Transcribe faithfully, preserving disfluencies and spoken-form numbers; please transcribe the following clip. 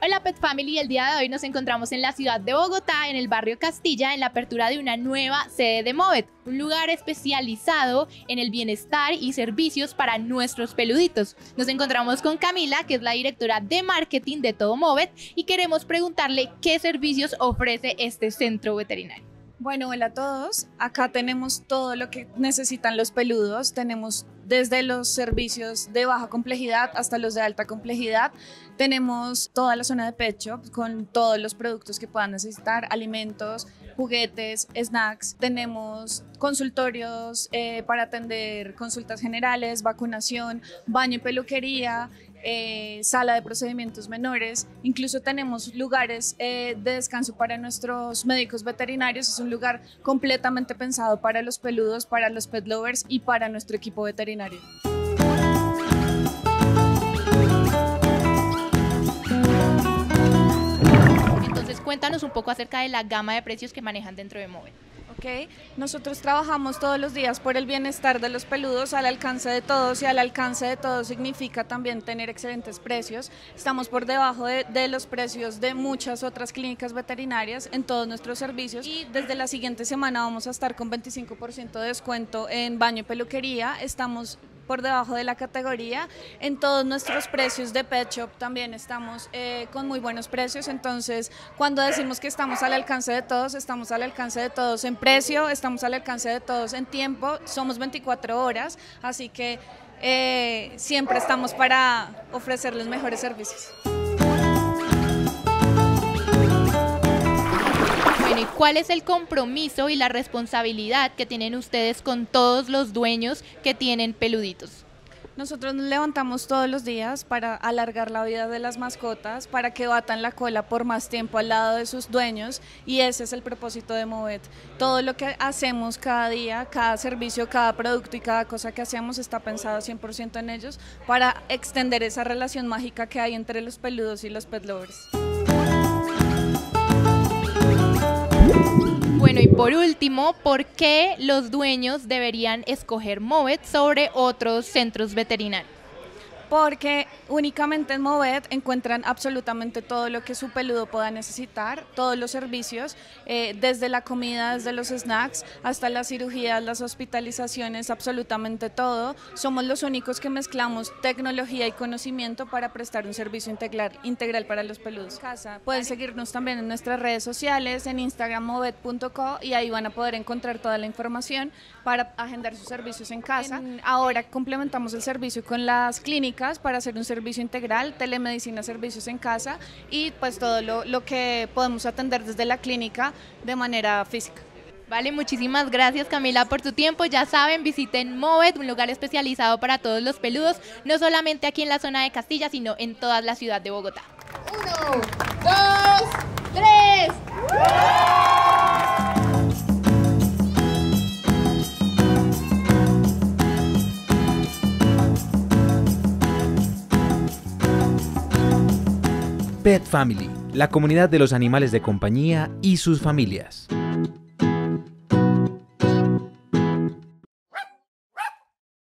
Hola Pet Family, el día de hoy nos encontramos en la ciudad de Bogotá, en el barrio Castilla, en la apertura de una nueva sede de Movet, un lugar especializado en el bienestar y servicios para nuestros peluditos. Nos encontramos con Camila, que es la directora de marketing de todo Movet, y queremos preguntarle qué servicios ofrece este centro veterinario. Bueno, hola a todos. Acá tenemos todo lo que necesitan los peludos. Tenemos desde los servicios de baja complejidad hasta los de alta complejidad. Tenemos toda la zona de pet shop con todos los productos que puedan necesitar, alimentos, juguetes, snacks. Tenemos consultorios eh, para atender consultas generales, vacunación, baño y peluquería, Eh, sala de procedimientos menores. Incluso tenemos lugares eh, de descanso para nuestros médicos veterinarios. Es un lugar completamente pensado para los peludos, para los pet lovers y para nuestro equipo veterinario. Entonces cuéntanos un poco acerca de la gama de precios que manejan dentro de Movet. Okay. Nosotros trabajamos todos los días por el bienestar de los peludos al alcance de todos, y al alcance de todos significa también tener excelentes precios. Estamos por debajo de, de los precios de muchas otras clínicas veterinarias en todos nuestros servicios, y desde la siguiente semana vamos a estar con veinticinco por ciento de descuento en baño y peluquería. Estamos por debajo de la categoría. En todos nuestros precios de pet shop también estamos eh, con muy buenos precios. Entonces, cuando decimos que estamos al alcance de todos, estamos al alcance de todos en precio, estamos al alcance de todos en tiempo. Somos veinticuatro horas, así que eh, siempre estamos para ofrecerles mejores servicios. ¿Y cuál es el compromiso y la responsabilidad que tienen ustedes con todos los dueños que tienen peluditos? Nosotros nos levantamos todos los días para alargar la vida de las mascotas, para que batan la cola por más tiempo al lado de sus dueños, y ese es el propósito de Movet. Todo lo que hacemos cada día, cada servicio, cada producto y cada cosa que hacemos está pensado cien por ciento en ellos, para extender esa relación mágica que hay entre los peludos y los pet lovers. Bueno, y por último, ¿por qué los dueños deberían escoger Movet sobre otros centros veterinarios? Porque únicamente en Movet encuentran absolutamente todo lo que su peludo pueda necesitar, todos los servicios, eh, desde la comida, desde los snacks, hasta las cirugías, las hospitalizaciones, absolutamente todo. Somos los únicos que mezclamos tecnología y conocimiento para prestar un servicio integral, integral para los peludos. Casa. Pueden seguirnos también en nuestras redes sociales, en Instagram movet punto co, y ahí van a poder encontrar toda la información para agendar sus servicios en casa. En, ahora complementamos el servicio con las clínicas para hacer un servicio integral, telemedicina, servicios en casa, y pues todo lo, lo que podemos atender desde la clínica de manera física. Vale, muchísimas gracias Camila por tu tiempo. Ya saben, visiten Movet, un lugar especializado para todos los peludos, no solamente aquí en la zona de Castilla, sino en toda la ciudad de Bogotá. Uno, dos, tres. Pet Family, la comunidad de los animales de compañía y sus familias.